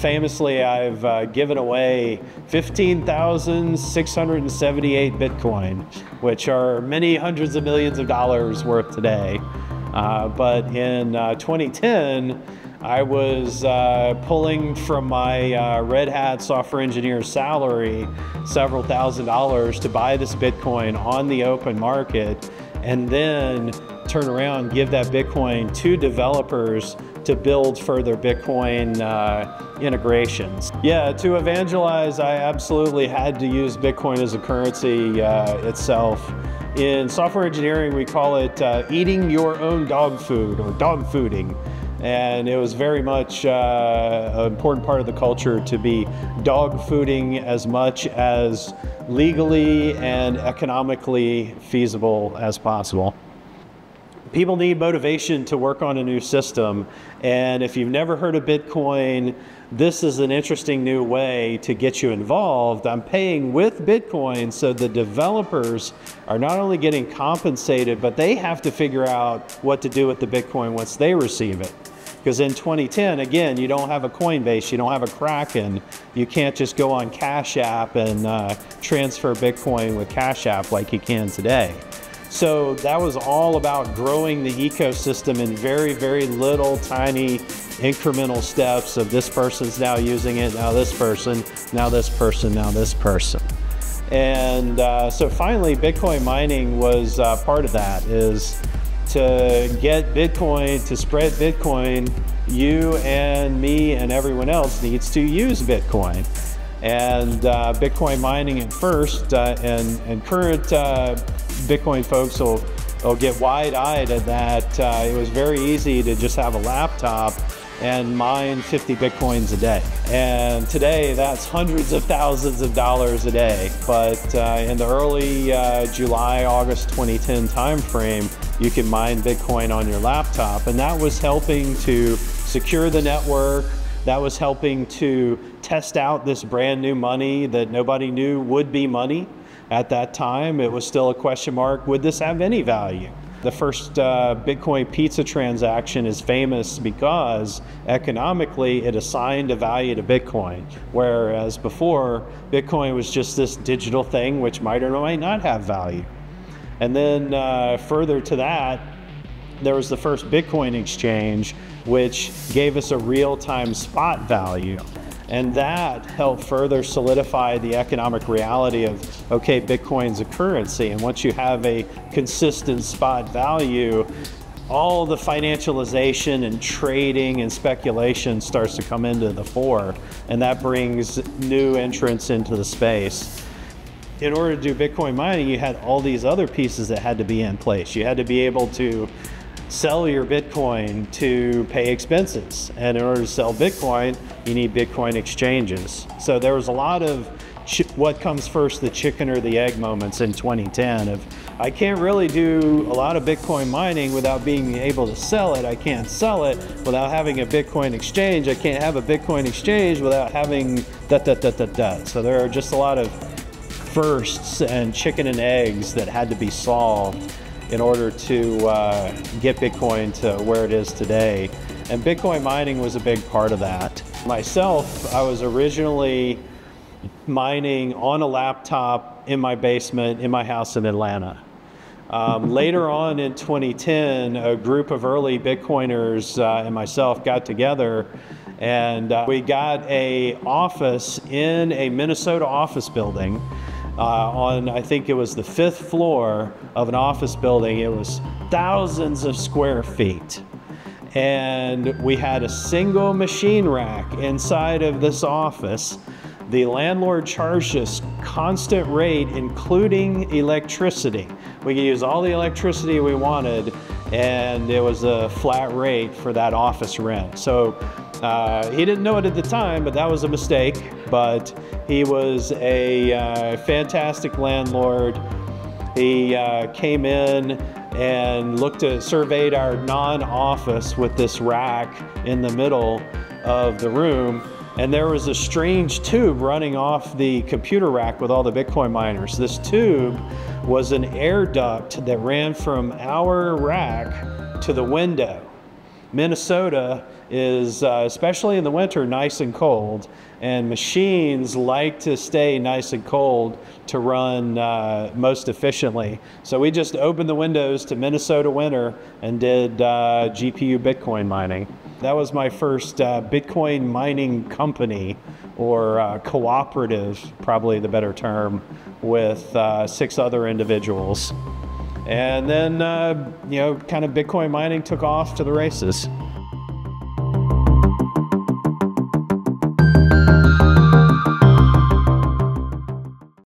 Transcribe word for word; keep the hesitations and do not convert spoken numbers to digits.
famously, I've uh, given away fifteen thousand six hundred seventy-eight Bitcoin, which are many hundreds of millions of dollars worth today. Uh, but in uh, twenty ten, I was uh, pulling from my uh, Red Hat software engineer salary several thousand dollars to buy this Bitcoin on the open market, and then turn around and give that Bitcoin to developers to build further Bitcoin uh, integrations. Yeah, to evangelize, I absolutely had to use Bitcoin as a currency uh, itself. In software engineering, we call it uh, eating your own dog food, or dog fooding. And it was very much uh, an important part of the culture to be dog fooding as much as legally and economically feasible as possible. People need motivation to work on a new system, and if you've never heard of Bitcoin, this is an interesting new way to get you involved. I'm paying with Bitcoin, so the developers are not only getting compensated, but they have to figure out what to do with the Bitcoin once they receive it. Because in twenty ten, again, you don't have a Coinbase, you don't have a Kraken, you can't just go on Cash App and uh, transfer Bitcoin with Cash App like you can today. So that was all about growing the ecosystem in very, very little tiny incremental steps of this person's now using it, now this person, now this person, now this person. And uh, so finally, Bitcoin mining was uh, part of that, is to get Bitcoin, to spread Bitcoin, you and me and everyone else needs to use Bitcoin. And uh, Bitcoin mining at first, uh, and, and current uh, Bitcoin folks will, will get wide-eyed at that. Uh, it was very easy to just have a laptop and mine fifty Bitcoins a day. And today, that's hundreds of thousands of dollars a day. But uh, in the early uh, July, August twenty ten timeframe, you can mine Bitcoin on your laptop. And that was helping to secure the network. That was helping to test out this brand new money that nobody knew would be money. At that time, it was still a question mark, would this have any value? The first uh, Bitcoin pizza transaction is famous because economically it assigned a value to Bitcoin, whereas before, Bitcoin was just this digital thing which might or might not have value. And then uh, further to that, there was the first Bitcoin exchange, which gave us a real-time spot value. And that helped further solidify the economic reality of, okay, Bitcoin's a currency. And once you have a consistent spot value, all the financialization and trading and speculation starts to come into the fore. And that brings new entrants into the space. In order to do Bitcoin mining, you had all these other pieces that had to be in place. You had to be able to sell your Bitcoin to pay expenses. And in order to sell Bitcoin, you need Bitcoin exchanges. So there was a lot of what comes first, the chicken or the egg moments in twenty ten of, I can't really do a lot of Bitcoin mining without being able to sell it. I can't sell it without having a Bitcoin exchange. I can't have a Bitcoin exchange without having da da da da da. So there are just a lot of firsts and chicken and eggs that had to be solved in order to uh, get Bitcoin to where it is today. And Bitcoin mining was a big part of that. Myself, I was originally mining on a laptop in my basement in my house in Atlanta. Um, later on in twenty ten, a group of early Bitcoiners uh, and myself got together, and uh, we got a office in a Minnesota office building. Uh, on, I think it was the fifth floor of an office building. It was thousands of square feet. And we had a single machine rack inside of this office. The landlord charged us constant rate, including electricity. We could use all the electricity we wanted, and it was a flat rate for that office rent. So uh, he didn't know it at the time, but that was a mistake. But he was a uh, fantastic landlord. He uh, came in and looked at, surveyed our non-office with this rack in the middle of the room. And there was a strange tube running off the computer rack with all the Bitcoin miners. This tube was an air duct that ran from our rack to the window. Minnesota is, uh, especially in the winter, nice and cold, and machines like to stay nice and cold to run uh, most efficiently. So we just opened the windows to Minnesota winter and did uh, G P U Bitcoin mining. That was my first uh, Bitcoin mining company, or uh, cooperative, probably the better term, with uh, six other individuals. And then, uh, you know, kind of Bitcoin mining took off to the races.